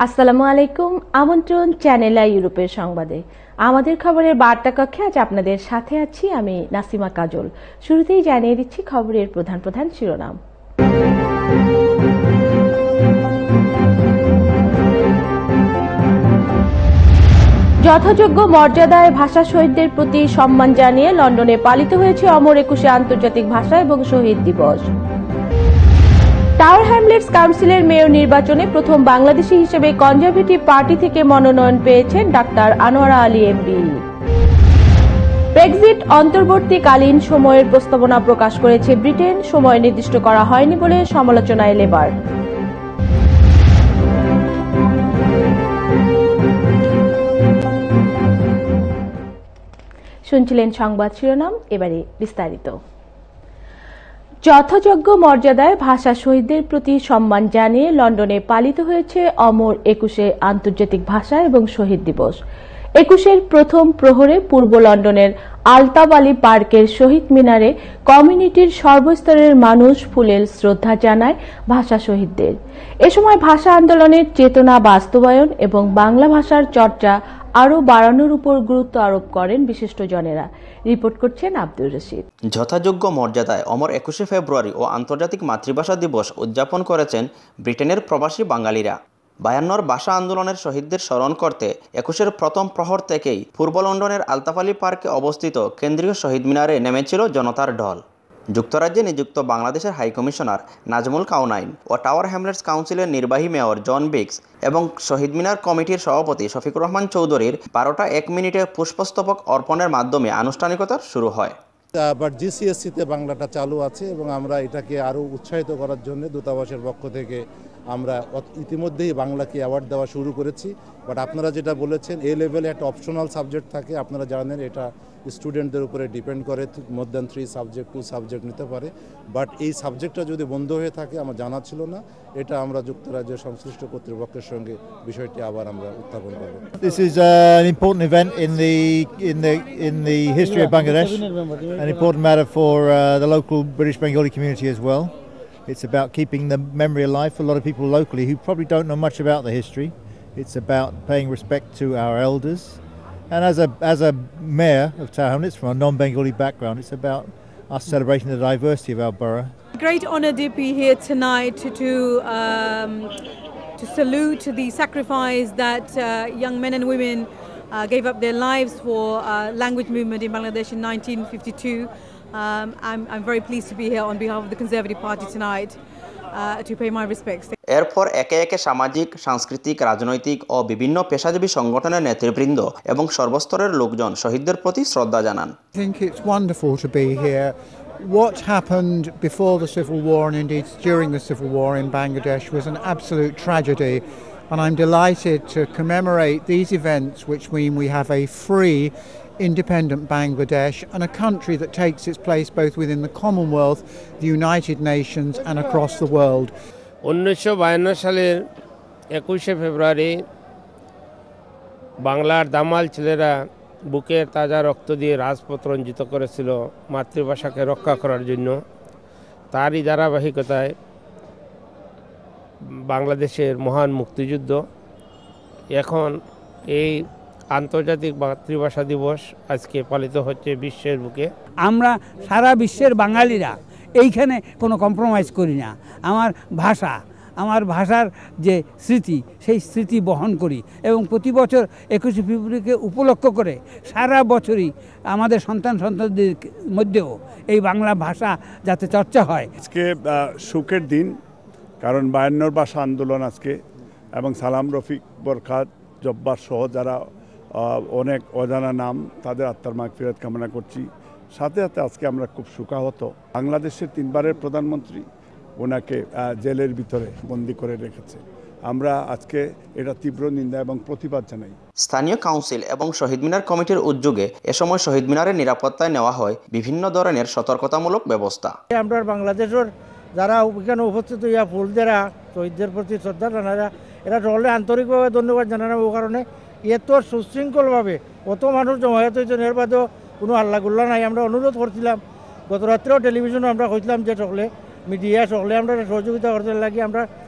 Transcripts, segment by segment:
আসসালামু আলাইকুম। আমন্ত্রণ চ্যানেল আই ইউরোপের সংবাদে। আমাদের খবরের বার্তা কক্ষে আজ আপনাদের সাথে আছি আমি নাসিমা কাজল। শুরুতেই জানিয়ে দিচ্ছি খবরের প্রধান প্রধান শিরোনাম। যথাযোগ্য মর্যাদায় ভাষা শহীদদের প্রতি সম্মান জানিয়ে লন্ডনে পালিত হয়েছে অমর একুশে আন্তর্জাতিক ভাষা এবং শহীদ দিবস। টাওয়ার হ্যামলেটস কাউন্সিলের মেয়র নির্বাচনে প্রথম বাংলাদেশি হিসেবে কনজারভেটিভ পার্টি থেকে মনোনয়ন পেয়েছেন doctor Anowara Ali MP. Brexit অন্তর্বর্তীকালীন সময়ের প্রস্তাবনা প্রকাশ করেছে ব্রিটেন, সময় নির্দিষ্ট করা হয়নি বলে সমালোচনায় লেবার। শুনছিলেন সংবাদ শিরোনাম, এবারে বিস্তারিত। যথাযোগ্য মর্যাদায় ভাষা শহীদদের প্রতি সম্মান জানিয়ে লন্ডনে পালিত হয়েছে অমর একুশে আন্তর্জাতিক ভাষা এবং শহীদ দিবস। একুশের প্রথম প্রহরে পূর্ব লন্ডনের আলতাফ আলী পার্কের শহীদ মিনারে কমিউনিটির সর্বস্তরের মানুষ ফুলেল শ্রদ্ধা জানায় ভাষা শহীদদের। এ সময় ভাষা আন্দোলনের চেতনা বাস্তবায়ন এবং বাংলা ভাষার চর্চা আরও বাড়ানোর উপর গুরুত্ব আরোপ করেন বিশিষ্টজনেরা। রিপোর্ট করছেন আব্দুর রশিদ। যথাযোগ্য মর্যাদায় অমর 21শে ফেব্রুয়ারি ও আন্তর্জাতিক মাতৃভাষা দিবস উদযাপন করেছেন ব্রিটেনের প্রবাসী বাঙালিরা। 52 ভাষা আন্দোলনের শহীদদের স্মরণ করতে 21-এর প্রথম প্রহর থেকেই পূর্ব লন্ডনের আলতাফ আলী পার্কে অবস্থিত কেন্দ্রীয় শহীদ মিনারে নেমেছিল জনতার ঢল। যুক্তরাজ্যে নিযুক্ত বাংলাদেশের হাইকমিশনার নাজমুল কাওনাইন ও টাওয়ার হ্যামলেটস কাউন্সিলের নির্বাহী মেয়র জন বিক্স এবং শহীদ মিনার কমিটির সভাপতি শফিকুর রহমান চৌধুরীর 12টা 1 মিনিটে পুষ্পস্তবক অর্পণের মাধ্যমে আনুষ্ঠানিকতা শুরু হয়। বাট জিসিএসসিতে বাংলাটা চালু আছে এবং আমরা এটাকে আরও উৎসাহিত করার জন্য দূতাবাসের পক্ষ থেকে আমরা ইতিমধ্যেই বাংলাকে অ্যাওয়ার্ড দেওয়া শুরু করেছি। বাট আপনারা যেটা বলেছেন এ লেভেলে একটা অপশনাল সাবজেক্ট থাকে, আপনারা জানেন এটা স্টুডেন্টদের উপরে ডিপেন্ড করে, মোর দ্যান 3 সাবজেক্ট 2 সাবজেক্ট নিতে পারে। বাট এই সাবজেক্টটা যদি বন্ধ হয়ে থাকে আমার জানা ছিল না, এটা আমরা যুক্তরাজ্যের সংশ্লিষ্ট কর্তৃপক্ষের সঙ্গে বিষয়টি আবার আমরা উত্থাপন করব। This is an important event in the history of Bangladesh, an important matter for the local British Bengali community as well. It's about keeping the memory alive for a lot of people locally who probably don't know much about the history. It's about paying respect to our elders. And as a mayor of Tower Hamlets from a non-Bengali background, it's about us celebrating the diversity of our borough. Great honour to be here tonight to salute the sacrifice that young men and women gave up their lives for language movement in Bangladesh in 1952. I'm very pleased to be here on behalf of the Conservative Party tonight to pay my respects. এরপর একে একে সামাজিক, সাংস্কৃতিক, রাজনৈতিক ও বিভিন্ন পেশাজীবী সংগঠনের নেতৃবৃন্দ এবং সর্বস্তরের লোকজন শহীদদের প্রতি শ্রদ্ধা জানান। I think it's wonderful to be here. What happened before the Civil War and indeed during the Civil War in Bangladesh was an absolute tragedy, and I'm delighted to commemorate these events, which mean we have a free, independent Bangladesh and a country that takes its place both within the Commonwealth, the United Nations and across the world. 1952 সালের 21শে ফেব্রুয়ারি বাংলার দামাল ছেলেরা বুকের তাজা রক্ত দিয়ে রাজপথ রঞ্জিত করেছিল মাতৃভাষাকে রক্ষা করার জন্য। তারই ধারাবাহিকতায় বাংলাদেশের মহান মুক্তিযুদ্ধ এখন এই আন্তর্জাতিক মাতৃভাষা দিবস আজকে পালিত হচ্ছে বিশ্বের বুকে। আমরা সারা বিশ্বের বাঙালিরা এইখানে কোনো কম্প্রোমাইজ করি না। আমার ভাষার যে স্মৃতি, সেই স্মৃতি বহন করি এবং প্রতি বছর 21শে ফেব্রুয়ারিকে উপলক্ষ করে সারা বছরই আমাদের সন্তানদের মধ্যেও এই বাংলা ভাষা যাতে চর্চা হয়। আজকে সুখের দিন, কারণ 52 ভাষা আন্দোলন আজকে, এবং সালাম, রফিক, বরখাত, জব্বার সহ যারা অনেক অজানা নাম, তাদের আত্মার মাগফিরাত কামনা করছি। সাথে সাথে আজকে আমরা খুব সুখাহত, বাংলাদেশের 3 বারের প্রধানমন্ত্রী ওনাকে জেলের ভিতরে বন্দি করে রেখেছে। আমরা আজকে এটা তীব্র নিন্দা এবং প্রতিবাদ জানাই। স্থানীয় কাউন্সিল এবং শহীদ মিনার কমিটির উদ্যোগে এ সময় শহীদ মিনারের নিরাপত্তায় নেওয়া হয় বিভিন্ন ধরনের সতর্কতামূলক ব্যবস্থা। আমরা বাংলাদেশের যারা এখানে উপস্থিত হইয়া ফুল যারা শহীদদের প্রতি শ্রদ্ধা জানারা, এরা সকলে আন্তরিকভাবে ধন্যবাদ জানানো। ও কারণে এত সুশৃঙ্খলভাবে কত মানুষ জমায়েত হয়েছেন, এর বাদেও কোনো হাল্লাগুল্লা নাই। আমরা অনুরোধ করছিলাম, গত রাত্রেও টেলিভিশনে আমরা কইছিলাম যে সকলে মিডিয়া সকলে আমরা সহযোগিতা করতে লাগি। আমরা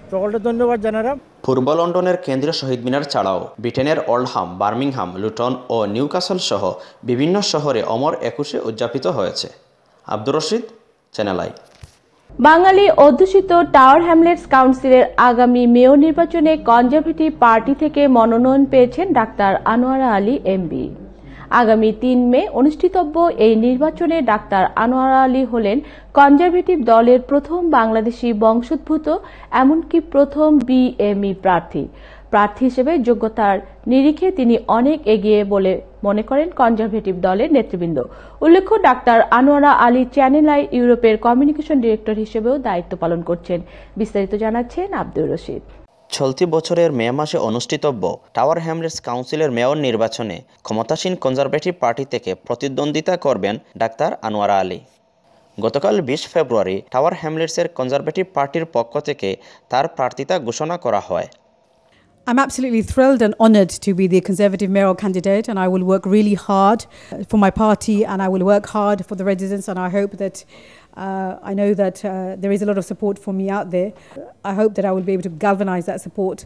সকলকে ধন্যবাদ জানালাম। পূর্ব লন্ডনের কেন্দ্রীয় শহীদ মিনার ছাড়াও ব্রিটেনের ওল্ডহাম, বার্মিংহাম, লুটন ও নিউক্যাসল সহ বিভিন্ন শহরে অমর একুশে উদযাপিত হয়েছে। Abdur Rashid, channel I. বাঙালি অধ্যুষিত টাওয়ার হ্যামলেটস কাউন্সিলের আগামী মেয়র নির্বাচনে কনজারভেটিভ পার্টি থেকে মনোনয়ন পেয়েছেন ডাক্তার আনোয়ারা আলী এমবি। আগামী ৩ মে অনুষ্ঠিতব্য এই নির্বাচনে ডাক্তার আনোয়ারা আলী হলেন কনজারভেটিভ দলের প্রথম বাংলাদেশি বংশোদ্ভূত এমনকি প্রথম বিএমই প্রার্থী হিসেবে যোগ্যতার নিরিখে তিনি অনেক এগিয়ে বলে মনে করেন কনজারভেটিভ দলের নেতৃবৃন্দ। উল্লেখ্য, doctor Anowara Ali channel I ইউরোপের কমিউনিকেশন ডিরেক্টর হিসেবেও দায়িত্ব পালন করছেন। বিস্তারিত জানাচ্ছেন আব্দুর রশিদ। চলতি বছরের মে মাসে অনুষ্ঠিতব্য টাওয়ার হ্যামলেটস কাউন্সিলের মেয়র নির্বাচনে ক্ষমতাসীন কনজারভেটিভ পার্টি থেকে প্রতিদ্বন্দ্বিতা করবেন ডাক্তার আনোয়ারা আলী। গতকাল ২০ ফেব্রুয়ারি টাওয়ার হ্যামলেটসের কনজারভেটিভ পার্টির পক্ষ থেকে তার প্রার্থিতা ঘোষণা করা হয়। I'm absolutely thrilled and honoured to be the Conservative mayoral candidate, and I will work really hard for my party, and I will work hard for the residents, and I hope that I know that there is a lot of support for me out there. I hope that I will be able to galvanise that support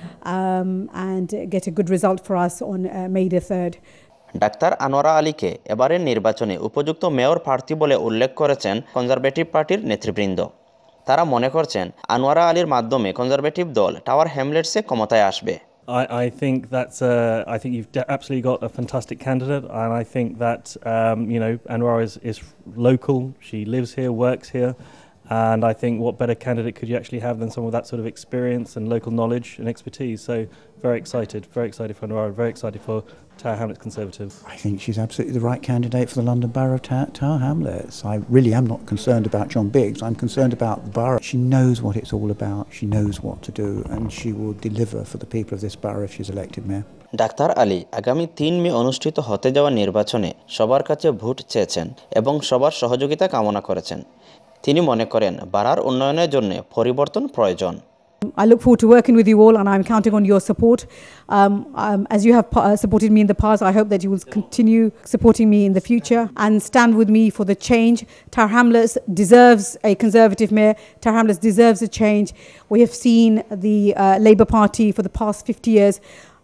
and get a good result for us on May the 3rd. Doctor Anowara আলীকে এবারের নির্বাচনে উপযুক্ত mayor প্রার্থী বলে উল্লেখ করেছেন conservative পার্টির নেতৃবৃন্দ। তারা মনে করছেন আনোয়ারা আলীর মাধ্যমে কনজারভেটিভ দল টাওয়ার হ্যামলেটসে ক্ষমতায় আসবে। I think I think you've absolutely got a fantastic candidate, and I think that Anwar is local. She lives here, works here, and I think what better candidate could you actually have than someone with that sort of experience and local knowledge and expertise. So very excited for Anwar, very excited for Tower Hamlets Conservatives. I think she's absolutely the right candidate for the London Borough of Tower Hamlets. I really am not concerned about John Biggs. I'm concerned about the borough. She knows what it's all about. She knows what to do, and she will deliver for the people of this borough if she's elected mayor. Doctor Ali আগামী ৩ মে অনুষ্ঠিত হতে যাওয়া নির্বাচনে সবার কাছে vote চেয়েছেন এবং সবার সহযোগিতা কামনা করেছেন। তিনি মনে করেন বাড়ার উন্নয়নের জন্য পরিবর্তন প্রয়োজন। I look forward to working with you all, and I'm counting on your support. As you have supported me in the past, I hope that you will continue supporting me in the future and stand with me for the change. Tower Hamlets deserves a Conservative mayor. Tower Hamlets deserves a change. We have seen the Labour Party for the past 50 years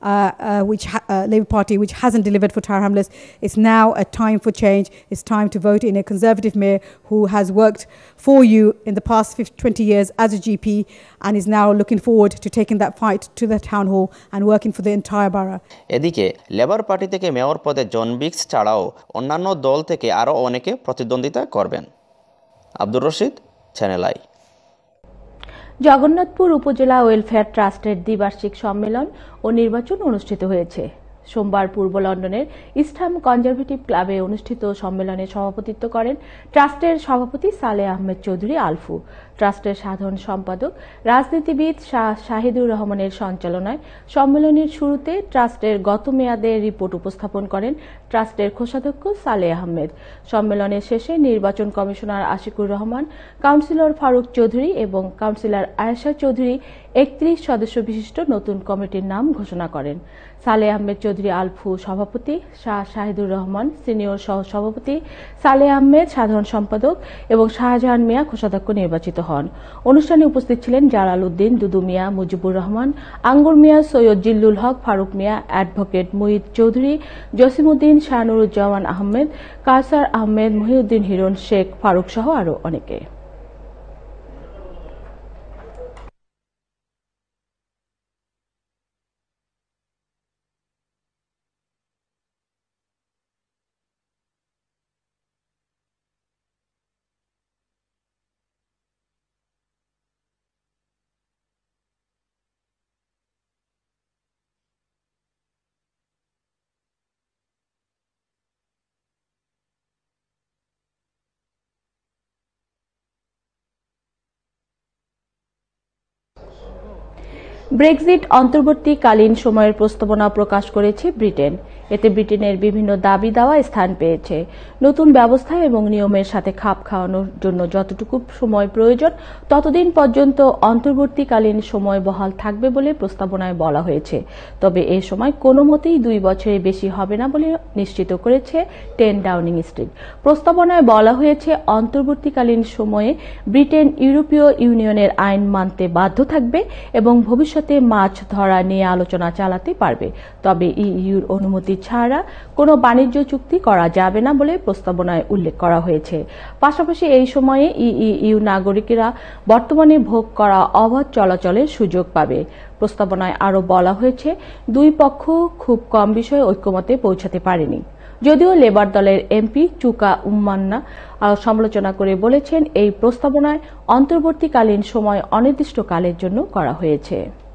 Labour Party which hasn't delivered for Tower Hamlets. It's now a time for change. It's time to vote in a Conservative mayor who has worked for you in the past 20 years as a GP and is now looking forward to taking that fight to the town hall and working for the entire borough. এদিকে Labour party থেকে mayor পদে John Biggs ছাড়াও অন্যান্য দল থেকে আরও অনেকে প্রতিদ্বন্দ্বিতা করবেন। Abdur Rashid, channel I. Jagannathpur upazila welfare ট্রাস্টের দ্বিবার্ষিক সম্মেলন ও নির্বাচন অনুষ্ঠিত হয়েছে। সোমবার পূর্ব লন্ডনের ইস্টহাম কনজারভেটিভ ক্লাবে অনুষ্ঠিত সম্মেলনে সভাপতিত্ব করেন ট্রাস্টের সভাপতি সালেহ আহমেদ চৌধুরী আলফু। ট্রাস্টের সাধারণ সম্পাদক রাজনীতিবিদ শাহিদুর রহমানের সঞ্চালনায় সম্মেলনের শুরুতে ট্রাস্টের গত মেয়াদের রিপোর্ট উপস্থাপন করেন ট্রাস্টের কোষাধ্যক্ষ সালেহ আহমেদ। সম্মেলনের শেষে নির্বাচন কমিশনার আশিকুর রহমান, কাউন্সিলর ফারুক চৌধুরী এবং কাউন্সিলর আয়েশা চৌধুরী ৩১ সদস্য বিশিষ্ট নতুন কমিটির নাম ঘোষণা করেন। সালেহ আহমেদ চৌধুরী আলফু সভাপতি, শাহিদুর রহমান সিনিয়র সহ সভাপতি, সালেহ আহমেদ সাধারণ সম্পাদক এবং শাহজাহান মিয়া কোষাধ্যক্ষ নির্বাচিত হন। অনুষ্ঠানে উপস্থিত ছিলেন জালাল উদ্দিন, দুদু মিয়া, মুজিবুর রহমান, আঙ্গুর মিয়া, সৈয়দ জিল্লুল হক, ফারুক মিয়া, অ্যাডভোকেট মুহিত চৌধুরী, জসিমউদ্দিন, শাহনুরুজ্জামান আহমেদ, কায়সার আহমেদ, মহিউদ্দিন হিরণ, শেখ ফারুক সহ আরও অনেকে। ব্রেক্সিট অন্তর্বর্তীকালীন সময়ের প্রস্তাবনা প্রকাশ করেছে ব্রিটেন। এতে ব্রিটেনের বিভিন্ন দাবি দাওয়া স্থান পেয়েছে। নতুন ব্যবস্থা এবং নিয়মের সাথে খাপ খাওয়ানোর জন্য যতটুকু সময় প্রয়োজন ততদিন পর্যন্ত অন্তর্বর্তীকালীন সময় বহাল থাকবে বলে প্রস্তাবনায় বলা হয়েছে। তবে এ সময় কোনো মতেই 2 বছরের বেশি হবে না বলে নিশ্চিত করেছে 10 ডাউনিং স্ট্রিট। প্রস্তাবনায় বলা হয়েছে অন্তর্বর্তীকালীন সময়ে ব্রিটেন ইউরোপীয় ইউনিয়নের আইন মানতে বাধ্য থাকবে এবং ভবিষ্যতে মাছ ধরা নিয়ে আলোচনা চালাতে পারবে। তবে ইইউর অনুমতি ছাড়া কোনো বাণিজ্য চুক্তি করা যাবে না বলে প্রস্তাবনায় উল্লেখ করা হয়েছে। পাশাপাশি এই সময়ে ইইউ নাগরিকেরা বর্তমানে ভোগ করা অবাধ চলাচলের সুযোগ পাবে। প্রস্তাবনায় আরও বলা হয়েছে 2 পক্ষ খুব কম বিষয়ে ঐক্যমতে পৌঁছাতে পারেনি। যদিও লেবার দলের এমপি চুকা উম্মান্না সমালোচনা করে বলেছেন এই প্রস্তাবনায় অন্তর্বর্তীকালীন সময় অনির্দিষ্টকালের জন্য করা হয়েছে।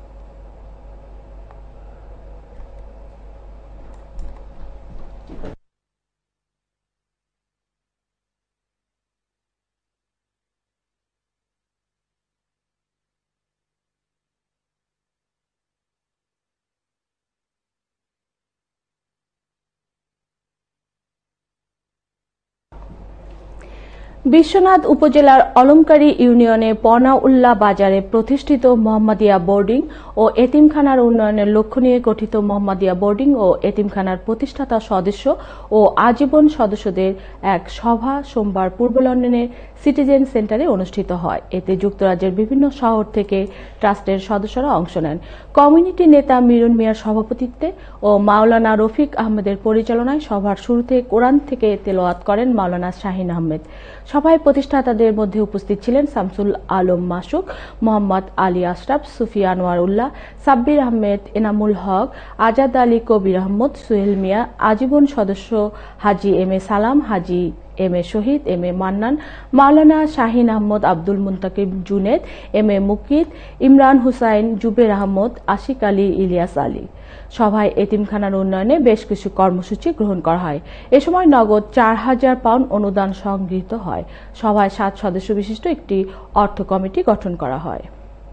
বিশ্বনাথ উপজেলার অলমকারী ইউনিয়নে পনাউল্লাহ বাজারে প্রতিষ্ঠিত মোহাম্মদিয়া বোর্ডিং ও এতিমখানার উন্নয়নের লক্ষ্য নিয়ে গঠিত মোহাম্মদিয়া বোর্ডিং ও এতিমখানার প্রতিষ্ঠাতা সদস্য ও আজীবন সদস্যদের এক সভা সোমবার পূর্ব লন্ডনের সিটিজেন সেন্টারে অনুষ্ঠিত হয়। এতে যুক্তরাজ্যের বিভিন্ন শহর থেকে ট্রাস্টের সদস্যরা অংশ নেন। কমিউনিটি নেতা মিরুন মিয়ার সভাপতিত্বে ও মাওলানা রফিক আহমেদের পরিচালনায় সভার শুরুতে কোরআন থেকে তেলাওয়াত করেন মাওলানা শাহিন আহমেদ। সভায় প্রতিষ্ঠাতাদের মধ্যে উপস্থিত ছিলেন শামসুল আলম মাসুক, মোহাম্মদ আলী আশরাফ, সুফি আনোয়ার উল্লাহ, সাব্বির আহমেদ, এনামুল হক, আজাদ আলী কবির আহমদ, সুহেল মিয়া, আজীবন সদস্য হাজি M A Salam, Haji M A Shahid, M A Mannan, Maulana Shahin Ahmed, Abdul Muntakib Junaid, M A Mukit, Imran Hussain, Zubair Ahmed, Ashik Ali, Ilias Ali. সভায় এতিমখানার উন্নয়নে বেশ কিছু কর্মসূচি গ্রহণ করা হয়। এ সময় নগদ 4000 পাউন্ড অনুদান সংগৃহীত হয়। সভায় 7 সদস্য বিশিষ্ট একটি অর্থ কমিটি গঠন করা হয়।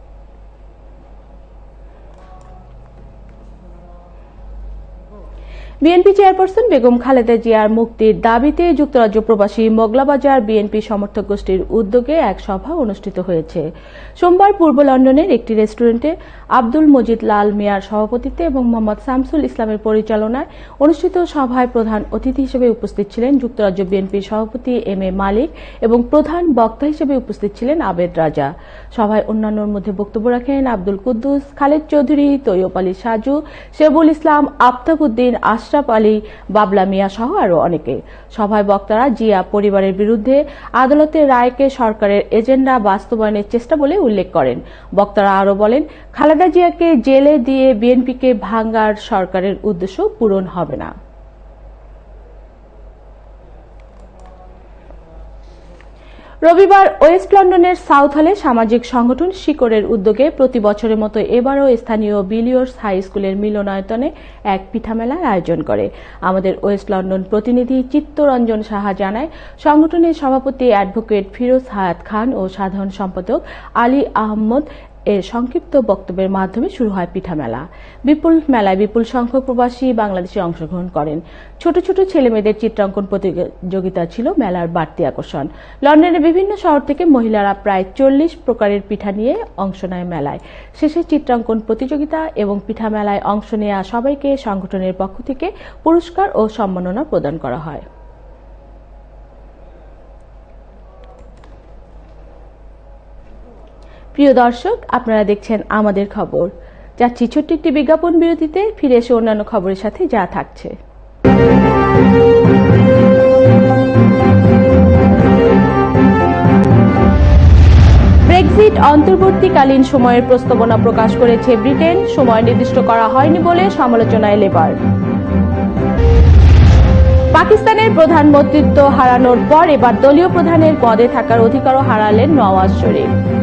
বিএনপি চেয়ারপারসন বেগম খালেদা জিয়ার মুক্তির দাবিতে যুক্তরাজ্য প্রবাসী মোগলাবাজার বিএনপি সমর্থক গোষ্ঠীর উদ্যোগে এক সভা অনুষ্ঠিত হয়েছে। সোমবার পূর্ব লন্ডনের একটি রেস্টুরেন্টে আব্দুল মজিদ লাল মিয়ার সভাপতিত্বে এবং মোহাম্মদ শামসুল ইসলামের পরিচালনায় অনুষ্ঠিত সভায় প্রধান অতিথি হিসেবে উপস্থিত ছিলেন যুক্তরাজ্য বিএনপির সভাপতি এম এ মালিক এবং প্রধান বক্তা হিসেবে উপস্থিত ছিলেন আবেদ রাজা। সভায় অন্যান্যর মধ্যে বক্তব্য রাখেন আব্দুল কুদ্দুস, খালেদ চৌধুরী, তৈয়ব আলী সাজু, শেবুল ইসলাম, আফতাবউদ্দিন, আশরাফ আলী, বাবলা মিয়া সহ আরও অনেকে। সভায় বক্তারা জিয়া পরিবারের বিরুদ্ধে আদালতের রায়কে সরকারের এজেন্ডা বাস্তবায়নের চেষ্টা বলে উল্লেখ করেন। বক্তারা আরও বলেন, খালেদা জিয়াকে জেলে দিয়ে বিএনপিকে ভাঙার সরকারের উদ্দেশ্য পূরণ হবে না। রবিবার ওয়েস্ট লন্ডনের সাউথ হলে সামাজিক সংগঠন শিকড়ের উদ্যোগে প্রতি বছরের মতো এবারও স্থানীয় বিলিয়র্স হাই স্কুলের মিলনায়তনে এক পিঠামেলার আয়োজন করে। আমাদের ওয়েস্ট লন্ডন প্রতিনিধি চিত্তরঞ্জন সাহা জানায়, সংগঠনের সভাপতি অ্যাডভোকেট ফিরোজ হায়াত খান ও সাধারণ সম্পাদক আলী আহমদ এর সংক্ষিপ্ত বক্তব্যের মাধ্যমে শুরু হয় পিঠামেলা। মেলায় বিপুল সংখ্যক প্রবাসী বাংলাদেশি অংশগ্রহণ করেন। ছোট ছোট ছেলেমেয়েদের চিত্রাঙ্কন প্রতিযোগিতা ছিল মেলার বাড়তি আকর্ষণ। লন্ডনের বিভিন্ন শহর থেকে মহিলারা প্রায় 40 প্রকারের পিঠা নিয়ে অংশ নেয় মেলায়। শেষে চিত্রাঙ্কন প্রতিযোগিতা এবং পিঠা মেলায় অংশ নেওয়া সবাইকে সংগঠনের পক্ষ থেকে পুরস্কার ও সম্মাননা প্রদান করা হয়। প্রিয় দর্শক, আপনারা দেখছেন আমাদের খবর। যাচ্ছি ছোট্ট একটি বিজ্ঞাপন বিরতিতে, ফিরে এসে অন্যান্য খবরের সাথে যা থাকছে। ব্রেক্সিট অন্তর্বর্তীকালীন সময়ের প্রস্তাবনা প্রকাশ করেছে ব্রিটেন। সময় নির্দিষ্ট করা হয়নি বলে সমালোচনায় লেবার। পাকিস্তানের প্রধানমন্ত্রিত্ব হারানোর পর এবার দলীয় প্রধানের পদে থাকার অধিকারও হারালেন নওয়াজ শরীফ।